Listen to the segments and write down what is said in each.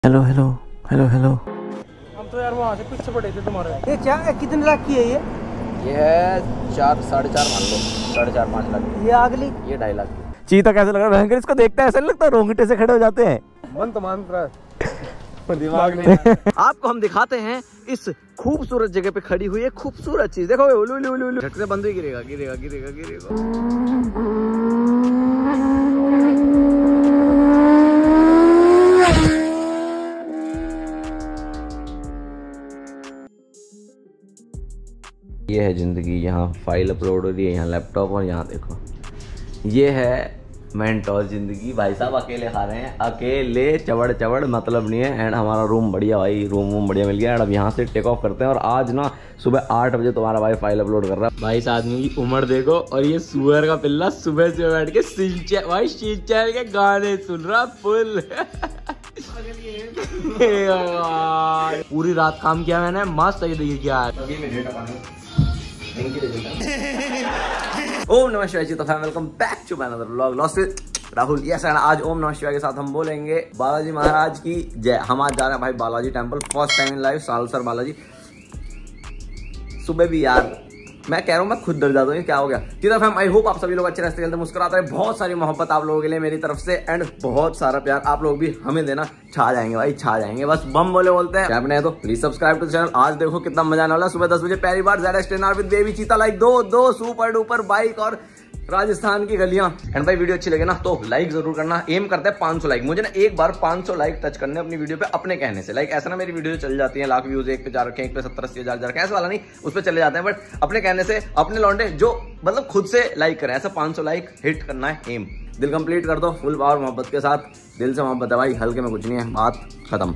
Hello hello hello hello. हम तो यार वहाँ से पीछे पड़े थे तुम्हारे। ये क्या कितने लाख की है ये? ये 4 साढ़े 4 मान लो, 4.5-5 लाख। ये अगली ये 2.5 लाख की। चीता कैसे लग रहा है भयंकर, इसको देखता है ऐसा नहीं लगता रोंगटे से खड़े हो जाते हैं। मन तो मान रहा है दिमाग नहीं। आपको हम दिखाते हैं इस खूबसूरत जगह पे खड़ी हुई है खूबसूरत चीज। देखो उलू उलू उलू उलू, झट से बंद ही गिरेगा गिरेगा गिरेगा गिरेगा। ये है जिंदगी। यहाँ फाइल अपलोड हो रही है, यहाँ लैपटॉप, और यहाँ देखो ये है मेंटोस जिंदगी। भाई साहब अकेले खा रहे हैं, अकेले चवड़ चवड़ मतलब नहीं है। एंड हमारा रूम बढ़िया भाई, रूम बढ़िया मिल गया। एंड अब यहाँ से टेक ऑफ करते हैं। और आज ना सुबह 8 बजे तुम्हारा भाई फाइल अपलोड कर रहा है। भाई इस आदमी की उम्र देखो, और ये सुअर का पिल्ला सुबह से बैठ के सिंचैन के गाने सुन रहा फुल। पूरी रात काम किया मैंने, मस्त देखिए क्या ओम नमः शिवाय जी। तो welcome back to my another vlog lost with Rahul. Yes and आज ओम नमः शिवाय के साथ हम बोलेंगे बालाजी महाराज की जय। हम आज जा रहे हैं भाई Balaji temple, first time in life Salasar Balaji. सुबह भी यार मैं कह रहा हूँ, मैं खुद डर जाता हूँ क्या हो गया की तरफ हम। आई होप आप सभी लोग अच्छे रास्ते चलते मुस्कुराते हैं। बहुत सारी मोहब्बत आप लोगों के लिए मेरी तरफ से, एंड बहुत सारा प्यार आप लोग भी हमें देना। छा जाएंगे भाई, छा जाएंगे। बस बम बोले बोलते हैं। आपने तो प्लीज सब्सक्राइब टू चैनल। आज देखो कितना मजा आने वाला। सुबह 10 बजे पहली बार ZS10R with baby cheetah, like दो सुपर डुपर बाइक और राजस्थान की गलियां। एंड भाई वीडियो अच्छी लगे ना तो लाइक जरूर करना। एम करते हैं 500 लाइक। मुझे ना एक बार 500 लाइक टच करने अपनी वीडियो पे अपने कहने से। लाइक ऐसा ना मेरी वीडियो चल जाती है लाख व्यूज, एक पे जा रखे हैं, एक पे 70-80 हजार ऐसा वाला नहीं, उस पर चले जाते हैं। बट अपने कहने से अपने लौंडे जो मतलब खुद से लाइक करें, ऐसा 500 लाइक हिट करना है एम। दिल कंप्लीट कर दो फुल पावर मोहब्बत के साथ। दिल से मोहब्बत है भाई, हल्के में कुछ नहीं है। बात खत्म।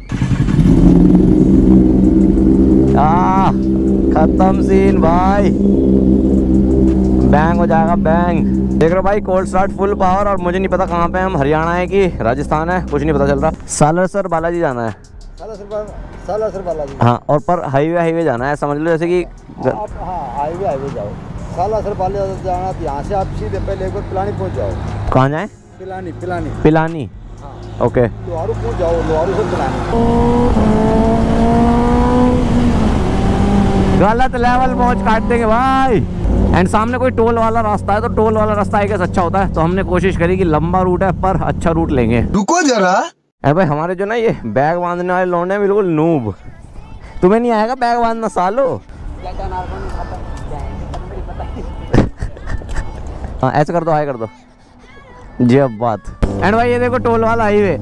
खत्म सीन भाई, बैंग हो जाएगा बैंग। देख रहे हो भाई कोल्ड स्टार्ट फुल पावर। और मुझे नहीं पता कहाँ पे हम, हरियाणा है कि राजस्थान है कुछ नहीं पता चल रहा। सालासर बालाजी जाना है। सालासर बालाजी। हाँ, और पर हाईवे जाना है, समझ लो जैसे कि आप हाईवे जाओ। सालासर बालाजी जाना तो यहाँ से आप सीधे पहले एक बार पिलानी पहुँच जाओ। कहाँ जाए? पिलानी। हाँ। ओके, लोहारू पहुँच जाओ, लोहारू से पिलानी। गलत लेवल पहुँच काट देंगे भाई। एंड सामने कोई टोल वाला रास्ता है, तो टोल वाला रास्ता आई गेस अच्छा होता है। तो हमने कोशिश करी कि लंबा रूट है पर अच्छा रूट लेंगे। रुको जरा। अरे भाई हमारे जो ना ये बैग बांधने वाले लौंडे हैं बिल्कुल नूब। तुम्हें नहीं आएगा बैग बांधना सालो? हाँ ऐसे कर दो, हाई कर दो जी। अब बात। एंड भाई ये देखो टोल वाला हाईवे।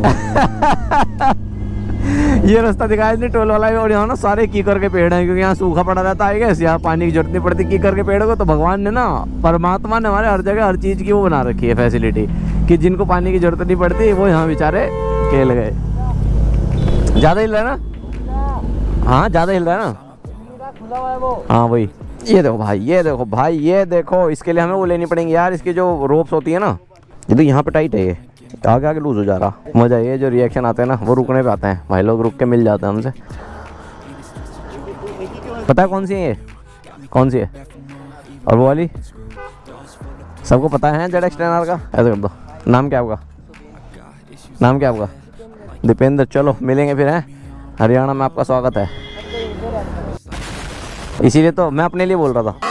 ये रास्ता दिखाया नहीं टोल वाला। और यहाँ ना सारे कीकर के पेड़ हैं, क्योंकि यहाँ सूखा पड़ा रहता है। यहाँ पानी की जरूरत नहीं पड़ती कीकर के पेड़ को। तो भगवान ने ना, परमात्मा ने हमारे हर जगह हर चीज़ की वो बना रखी है फैसिलिटी, कि जिनको पानी की जरूरत नहीं पड़ती वो यहाँ बेचारे खेल गए। ज़्यादा हिल रहा है ना? हाँ ज़्यादा हिल रहा है ना? हाँ वही। ये देखो भाई, ये देखो भाई, ये देखो। इसके लिए हमें वो लेनी पड़ेंगी यार, इसकी जो रोप्स होती है ना। ये तो यहाँ पे टाइट है, ये आगे आगे लूज हो जा रहा। मजा ये जो रिएक्शन आते हैं ना वो रुकने पे आते हैं भाई। लोग रुक के मिल जाते हैं हमसे। पता है कौन सी है ये? कौन सी है? और वो वाली सबको पता है ZS10R का। ऐसे कर दो। नाम क्या होगा? नाम क्या होगा? दीपेंद्र। चलो मिलेंगे फिर हैं। हरियाणा में आपका स्वागत है। इसीलिए तो मैं अपने लिए बोल रहा था।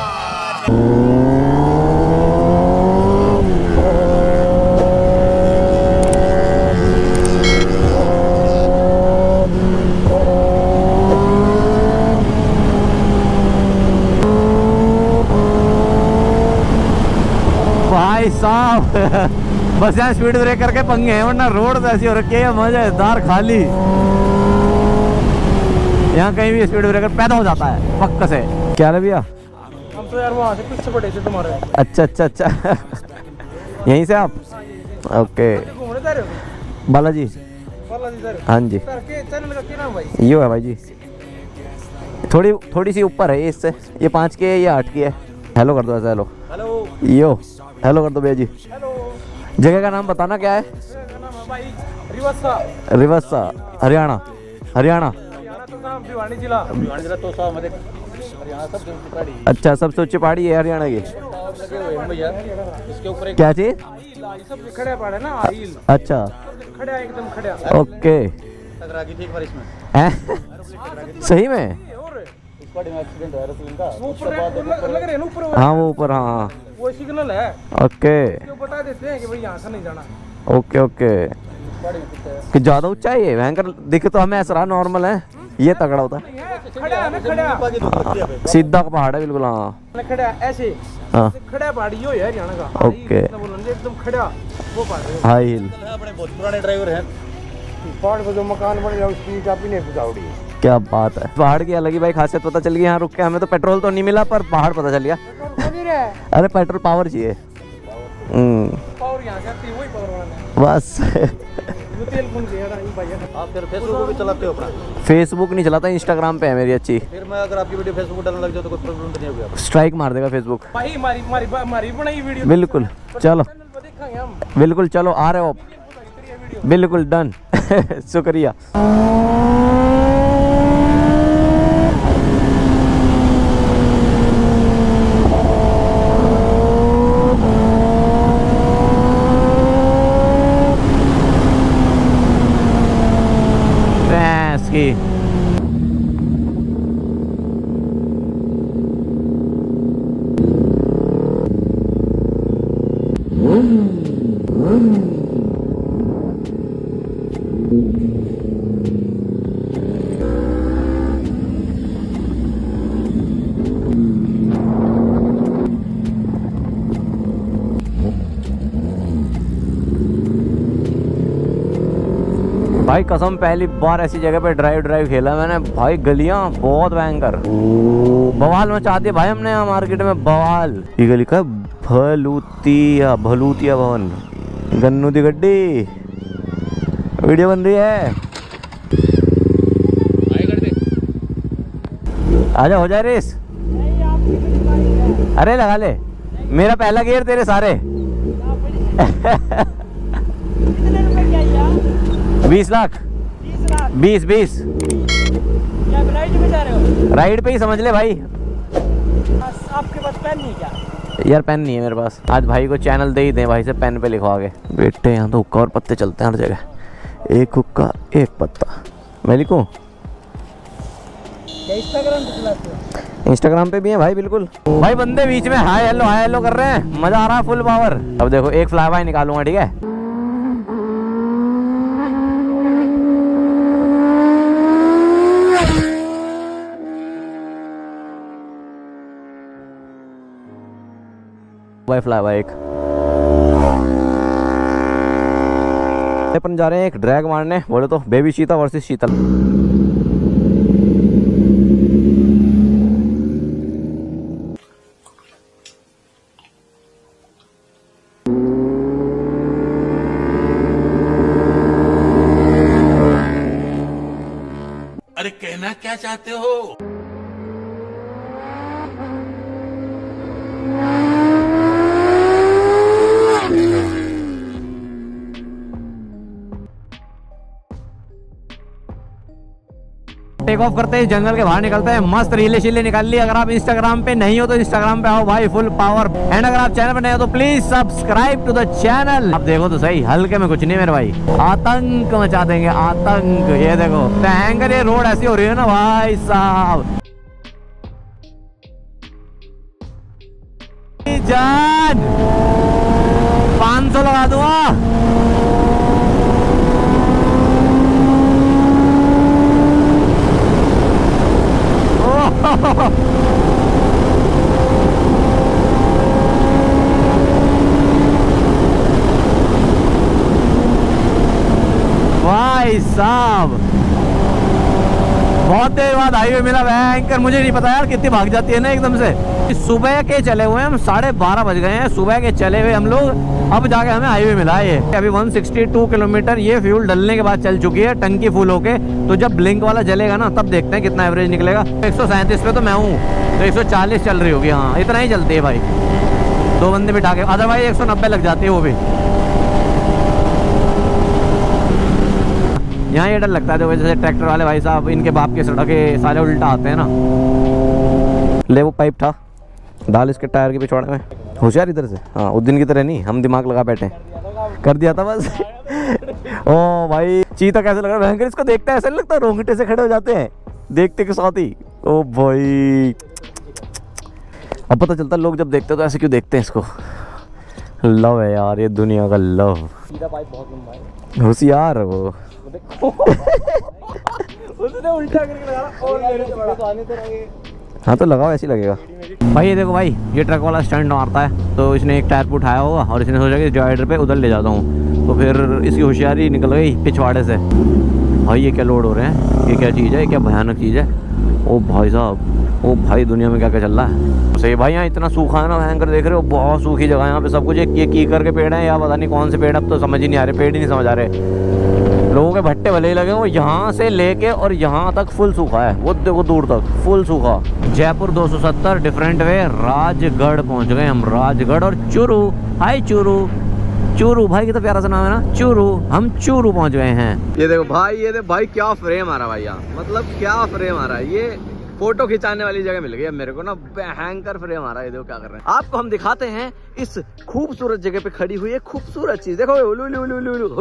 भाई साहब बस यहाँ स्पीड ब्रेकर के पंगे हैं, वरना रोड तो ऐसी हो रखी है मजेदार खाली। यहाँ कहीं भी स्पीड ब्रेकर पैदा हो जाता है पक्का से। क्या रे भैया? हम तो यार वहाँ से पीछे पड़े थे तुम्हारे। अच्छा यहीं से आप? ओके। बालाजी। हाँ जी। चैनल का क्या नाम भाई? यो है भाई जी। थोड़ी सी ऊपर है इससे। ये 5 की है, ये 8 की है। हेलो कर दो ऐसा। हेलो हेलो यो हेलो कर दो भैया जी। हेलो। जगह का नाम बताना क्या है? रिवस्सा हरियाणा। भिवानी जिला तो हरियाणा सबसे ऊंची पहाड़ी। अच्छा सबसे ऊंची पहाड़ी है हरियाणा की। इसके ऊपर क्या चीज? सब खड़े पड़े ना। अच्छा खड़ा एकदम खड़ा। ओके टकरा गई थी एक बार इसमें। सही में? इसका एक्सीडेंट हुआ एरोप्लेन का। वो ऊपर लग रहे हैं ऊपर। हाँ वो ऊपर, हाँ वो सिग्नल है। ओके वो बता देते हैं कि भाई यहाँ से नहीं जाना। Okay okay. कि ज्यादा ऊंचाई है भयंकर, दिखे तो हमें ऐसा नॉर्मल है, ये तगड़ा होता है। खड़ा है ना, खड़ा सीधा का पहाड़ है बिल्कुल। हाँ खड़ा ऐसे, हाँ खड़ा पहाड़ी हो है हरियाणा का। ओके एकदम खड़ा वो पहाड़। High hill. अपने बहुत पुराने ड्राइवर हैं। पहाड़ पर जो मकान बन गया उसकी चाबी नहीं बुझाउड़ी। क्या बात है, पहाड़ की अलग ही भाई खासियत पता चल गई। यहाँ रुक के हमें तो पेट्रोल तो नहीं मिला पर पहाड़ पता चल गया। अरे पेट्रोल पावर चाहिए। पावर यहाँ से आती है, वही पावर वाला बस। तेल कौन से यार ये भाई। आप फिर फेसबुक भी चलाते हो अपना? फेसबुक नहीं चलाता, इंस्टाग्राम पे है मेरी अच्छी। फिर मैं अगर आपकी वीडियो फेसबुक डालने लग जाओ तो कोई प्रॉब्लम तो नहीं होगी? स्ट्राइक मार देगा फेसबुक भाई। हमारी बनाई वीडियो बिल्कुल। चलो देखेंगे हम। बिल्कुल चलो, आ रहे हो बिल्कुल डन। शुक्रिया। की भाई कसम पहली बार ऐसी जगह पे ड्राइव खेला मैंने भाई। गलियां बहुत भयंकर, बवाल मचा दिया भाई हमने यहाँ मार्केट में बवाल। ये गली का भलूतिया भवन, गन्नू दी गड्डी। वीडियो बन रही है, आजा हो जाए रेस। अरे लगा ले, मेरा पहला गियर तेरे सारे। 20 लाख 20 क्या राइड में जा रहे हो? राइड पे ही समझ ले भाई। आपके पास पेन नहीं क्या? यार पेन नहीं है मेरे पास। आज भाई को चैनल दे ही दें भाई से, पेन पे लिखवा के। बेटे यहाँ तो हुक्का और पत्ते चलते हैं हर जगह। एक हुक्का एक पत्ता। मैं लिखूं? इंस्टाग्राम पे चलाते हो? इंस्टाग्राम पे भी है भाई बिल्कुल। भाई बंदे बीच में हाय हेलो कर रहे हैं, मजा आ रहा है फुल पावर। अब देखो एक फ्लाई बाय निकालूंगा, ठीक है? फ्लाई बाय एक अपन जा रहे हैं एक ड्रैग मारने, बोले तो बेबी चीता वर्सेस शीतल। अरे कहना क्या चाहते हो? टेक ऑफ करते हैं, जंगल के बाहर निकलते हैं, मस्त रीले शीले निकाल ली। अगर आप इंस्टाग्राम पे नहीं हो तो इंस्टाग्राम पे आओ भाई, फुल पावर। एंड अगर आप चैनल पे नहीं हो तो please subscribe to the channel. आप देखो तो सही, हल्के में कुछ नहीं मेरे भाई, आतंक मचा देंगे आतंक। ये देखो भयंकर, ये रोड ऐसी हो रही है ना भाई साहब। जान 500 लगा दूंगा। भाई साहब बहुत देर बाद हाईवे मिला भयंकर। मुझे नहीं पता यार कितनी भाग जाती है ना एकदम से। सुबह के चले हुए हम, 12:30 बज गए हैं सुबह के चले हुए हम लोग। अब जाके हमें हाईवे मिला है ये। अभी 162 किलोमीटर ये फ्यूल डलने के बाद चल चुकी है, टंकी फुल होके। तो जब ब्लिंक वाला जलेगा ना तब देखते हैं कितना एवरेज निकलेगा। 137 पे तो मैं हूँ, तो 140 चल रही होगी। हाँ इतना ही चलती है भाई, 2 बंदे बिठा के, अदरवाइज 190 लग जाती है वो भी। यहाँ ये डर लगता है, जैसे ट्रैक्टर वाले भाई साहब, इनके बाप के सड़क के साले उल्टा आते हैं ना। ले वो पाइप था, डाल इसके टायर के पिछवाड़े में। होशियार इधर से, हाँ उस दिन की तरह नहीं, हम दिमाग लगा बैठे, कर दिया था बस। ओ भाई चीता कैसे लग रहा है भयंकर, इसको देखते हैं ऐसा नहीं लगता रोंगटे से खड़े हो जाते हैं देखते के साथ ही। ओ भाई अब पता चलता लोग जब देखते हैं तो ऐसे क्यों देखते हैं इसको। लव है यार, ये दुनिया का लव। सीधा पाइप बहुत लंबा है, होशियार है वो। उसने उल्टा करके लगा और मेरे से बड़ा तो आने तो लगे। हाँ तो लगाओ ऐसे ही लगेगा भाई। ये देखो भाई, ये ट्रक वाला स्टैंड मारता है तो इसने एक टायर पे उठाया होगा और इसने सोचा कि डिवाइडर पे उधर ले जाता हूँ, तो फिर इसकी होशियारी निकल गई पिछवाड़े से। भाई ये क्या लोड हो रहे हैं, ये क्या चीज़ है, ये क्या भयानक चीज़ है। ओ भाई साहब, ओ भाई दुनिया में क्या क्या चल रहा है। सही भाई, यहाँ इतना सूखा है ना भयंकर, देख रहे हो बहुत सूखी जगह है यहाँ पे सब कुछ। ये कीकर के पेड़ हैं या पता नहीं कौन से पेड़, अब तो समझ ही नहीं आ रहे, पेड़ ही नहीं समझ आ रहे। लोगों के भट्टे भले ही लगे हो, यहाँ से लेके और यहाँ तक फुल सूखा है, वो देखो दूर तक फुल सूखा। जयपुर 270 डिफरेंट वे, राजगढ़ पहुँच गए हम, राजगढ़। और चूरू, हाय चूरू, चूरू भाई कितना प्यारा सा नाम है ना, चूरू। हम चूरू पहुँच गए हैं। ये देखो भाई, ये देखो भाई क्या फ्रेम आ रहा है भाई यहाँ, मतलब क्या फ्रेम आ रहा है। ये फोटो खिंचाने वाली जगह मिल गई है मेरे को ना, हैंकर फ्रेम आ रहा है। देखो क्या कर रहे हैं, आपको हम दिखाते हैं इस खूबसूरत जगह पे खड़ी हुई है खूबसूरत चीज। देखो उलू उलू उलू उलू उलू।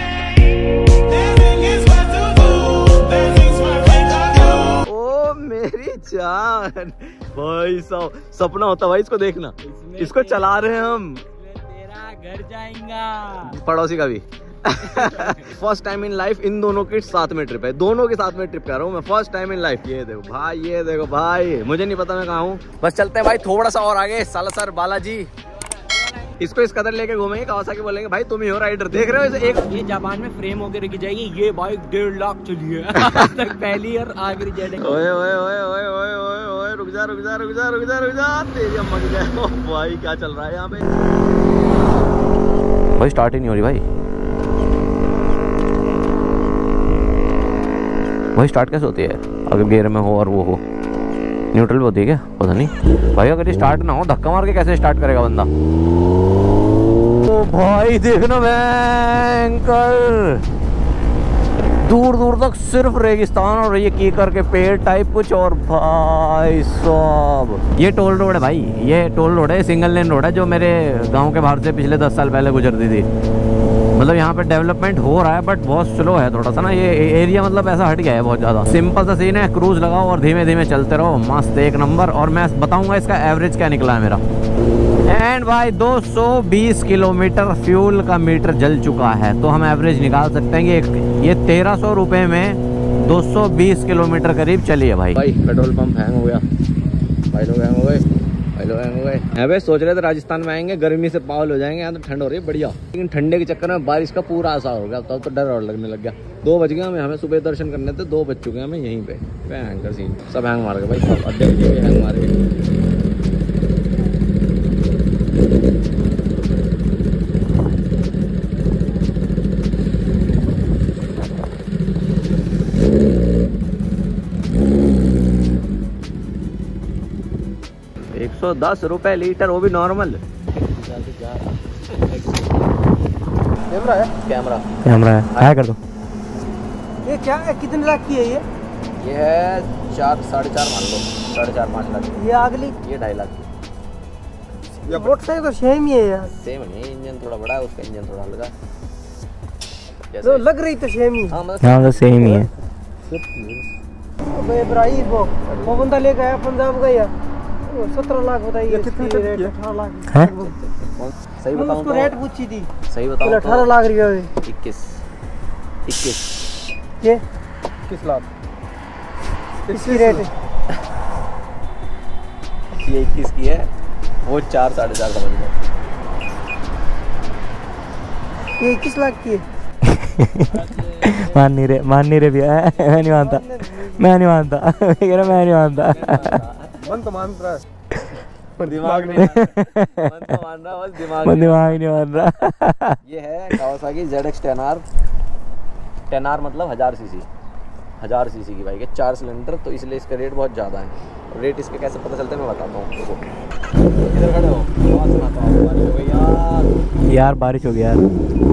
ओ मेरी जान भाई साहब, सपना होता भाई इसको देखना, इसको चला रहे हैं हम। तेरा घर जाएगा पड़ोसी का भी। फर्स्ट टाइम इन लाइफ इन दोनों के साथ में ट्रिप है, दोनों के साथ में ट्रिप कर रहा हूँ मैं, फर्स्ट टाइम इन लाइफ। ये देखो भाई, ये देखो भाई, मुझे नहीं पता मैं कहाँ हूँ। बस चलते हैं भाई थोड़ा सा और आगे, सालासर बालाजी। इसको इस कदर लेके घूमेंगे, कावासाकी बोलेंगे भाई तुम ही हो राइडर। देख रहे हो इसे, एक ये जापान में फ्रेम होकर रखी जाएगी। ये बाइक 1.5 लाख चली है तक पहली और आखिरी जेड। ओए ओए ओए ओए ओए ओए ओए, रुक जा रुक जा रुक जा रुक जा रुक जा, तेरी अम्मा की जय। ओ भाई क्या चल रहा है यहाँ पे भाई, स्टार्ट ही नहीं हो रही भाई। भाई स्टार्ट कैसे होती है, अगर गियर में हो और वो हो, न्यूट्रल पे होती है क्या पता नहीं भाई। अगर ये स्टार्ट ना हो, धक्का मार के कैसे स्टार्ट करेगा बंदा। ओ भाई देखना भयंकर, दूर दूर तक सिर्फ रेगिस्तान और ये कीकर के पेड़ टाइप कुछ। और भाई साहब ये टोल रोड है भाई, ये टोल रोड है, सिंगल लेन रोड है जो मेरे गांव के बाहर से पिछले 10 साल पहले गुजरती थी। मतलब यहाँ पे डेवलपमेंट हो रहा है बट बहुत स्लो है थोड़ा सा ना, ये एरिया मतलब ऐसा हट गया है बहुत ज़्यादा। सिंपल सा सीन है, क्रूज लगाओ और धीमे धीमे चलते रहो, मस्त एक नंबर। और मैं बताऊंगा इसका एवरेज क्या निकला है मेरा। एंड भाई 220 किलोमीटर फ्यूल का मीटर जल चुका है, तो हम एवरेज निकाल सकते हैं कि ये 1300 रुपये में 220 किलोमीटर करीब चली है भाई। भाई पेट्रोल पंप हैंग हो गया, भाई लोग हैंग हो गए, भाई लोग हैंग हो गए। अबे सोच रहे थे राजस्थान में आएंगे, गर्मी से पागल हो जाएंगे, यहाँ तो ठंड हो रही है बढ़िया, लेकिन ठंडे के चक्कर में बारिश का पूरा असर हो गया। तब तो डर और लगने लग गया। 2 बज गए हमें सुबह दर्शन करने थे, 2 बज चुके हैं हमें यहीं पे। हैंकर सीन सब हैंग मार गए भाई, सब अड्डे हैंग मार गए। ₹110 लीटर, वो भी नॉर्मल। कैमरा है, कैमरा है, हाय कर दो। ये क्या है, कितने लाख की है ये? ये है 4 साढ़े 4 मान लो, 4.5-5 लाख। ये अगली ये 2.5 लाख। मोटरसाइकिल तो सेम ही है यार। सेम नहीं, इंजन थोड़ा बड़ा है, उसका इंजन थोड़ा हल्का। तो लग रही तो सेम ही। हाँ मतलब सेम ही है। अबे इब्राहिम वो बंदा लेके आया पंजाब का यार, 17 लाख बताइए। कितने रेट? 18 लाख है। सही बताऊं उसको रेट पूछी थी, सही बताऊं 18 लाख रुपया। 21 ये 21 लाख इसकी रेट ये 21 की है, वो 4 साढ़े 4 समझ लो। ये 21 लाख की है। मान नहीं रहे भैया, मैं नहीं मानता, मैं नहीं मानता, मैं नहीं मानता। मन तो मान रहा है, दिमाग नहीं मान रहा, बस दिमाग नहीं मान रहा। ये है कावासाकी ZX 10R मतलब 1000 सीसी, 1000 सीसी की बाइक है, 4 सिलेंडर, तो इसलिए इसका रेट बहुत ज़्यादा है। रेट इसके कैसे पता चलता है मैं बताता हूँ आपको। इधर खड़े हो, आवाज़ सुनाता हूँ। बारिश हो गई यार, बारिश हो गई यार।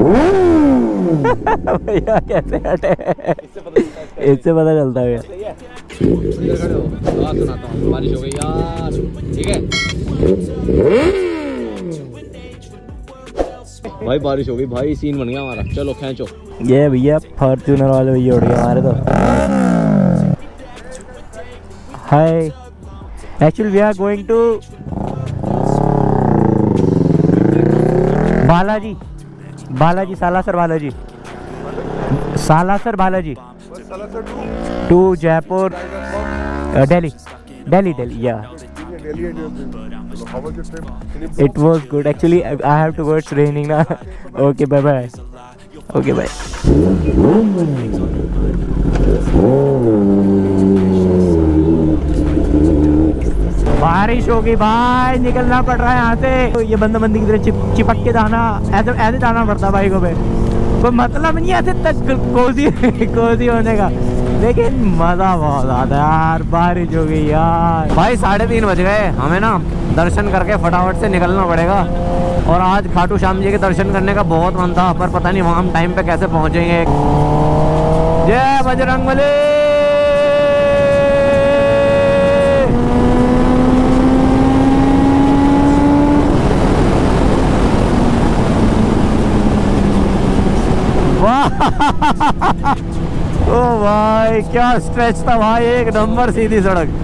भैया कैसे हटे, इससे पता चलता है। इधर खड़े हो, आवाज़ सुनाता हूँ। बारिश हो गई यार, ठीक है भाई, बारिश हो गई भाई, सीन बन गया हमारा। चलो खींचो, ये भैया फॉर्च्यूनर वाले भैया उड़ गए हमारे तो। Hi, actually we are going to Balaji, Balaji Salasar Balaji, Salasar Balaji to Jaipur Delhi, Delhi Delhi या। It was good actually. I have to go. It's raining now. Okay, bye bye. Okay, bye. बारिश होगी भाई, निकलना पड़ रहा है यहाँ से। तो ये बंदी की तरह चिपक के जाना, ऐसे जाना पड़ता भाई को। कोई मतलब नहीं ऐसे तक कोसी होने का, लेकिन मजा बहुत आता है यार। बारिश हो गई यार भाई, 3:30 बज गए। हमें ना दर्शन करके फटाफट से निकलना पड़ेगा। और आज खाटू श्याम जी के दर्शन करने का बहुत मन था, पर पता नहीं वहाँ हम टाइम पे कैसे पहुँचेंगे। जय बजरंगबली। ओ भाई क्या स्ट्रेच था भाई, एक नंबर सीधी सड़क।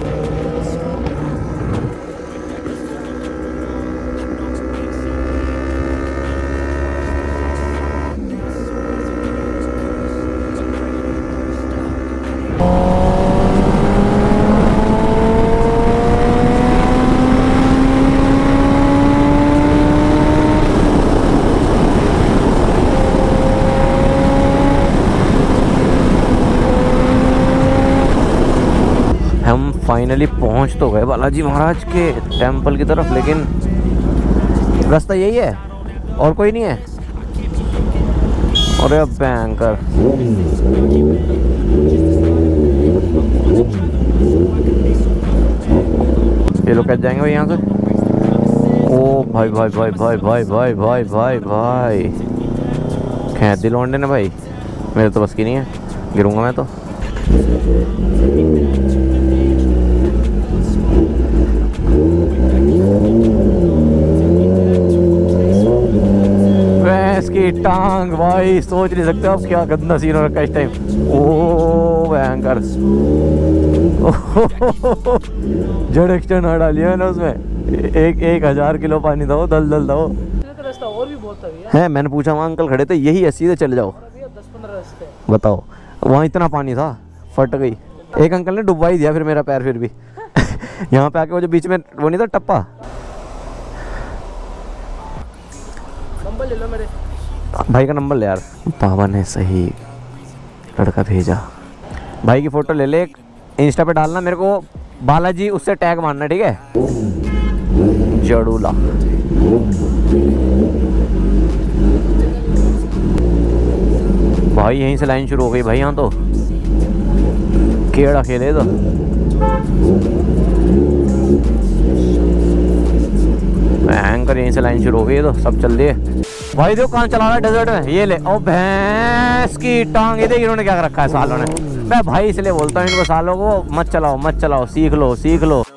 हम फाइनली पहुंच तो गए बालाजी महाराज के टेंपल की तरफ, लेकिन रास्ता यही है और कोई नहीं है। अरे भयंकर, ये लोग कैसे जाएंगे भाई यहाँ से? ओ भाई भाई भाई भाई भाई भाई भाई भाई भाई, खैर दिल लौंडे ने भाई, मेरे तो बस की नहीं है, गिरूंगा मैं तो। की टांग भाई, सोच नहीं सकते आप क्या गंदा सीन हो रखा है इस टाइम। ओ भयंकर, जड़ एक्सटर्न डाली है ना उसमें। 1000 किलो पानी दो, दल दल दो। रास्ता और भी बहुत है। मैंने पूछा, वहाँ अंकल खड़े थे, यही है सीधे चले जाओ। 10-15 रास्ते बताओ, वहाँ इतना पानी था, फट गई। एक अंकल ने डुबवा ही दिया फिर मेरा पैर, फिर भी यहाँ पे आके वो जो बीच में वो नहीं था टप्पा। नंबर ले लो मेरे भाई का, नंबर ले यार। बाबा ने सही लड़का भेजा। भाई की फोटो ले ले, इंस्टा पे डालना, मेरे को बालाजी उससे टैग मारना, ठीक है? जड़ूला भाई, यहीं से लाइन शुरू हो गई भाई। यहाँ तो केड़ा खेले तो भयंकर, यहीं से लाइन शुरू हो गई, तो सब चल दिए भाई। देखो कहाँ चला रहा है डेजर्ट में, ये ले। ओ भैंस की टांग, ये देख इन्होंने क्या रखा है सालों ने। मैं भाई इसलिए बोलता हूँ इनको, सालों को मत चलाओ मत चलाओ, सीख लो सीख लो।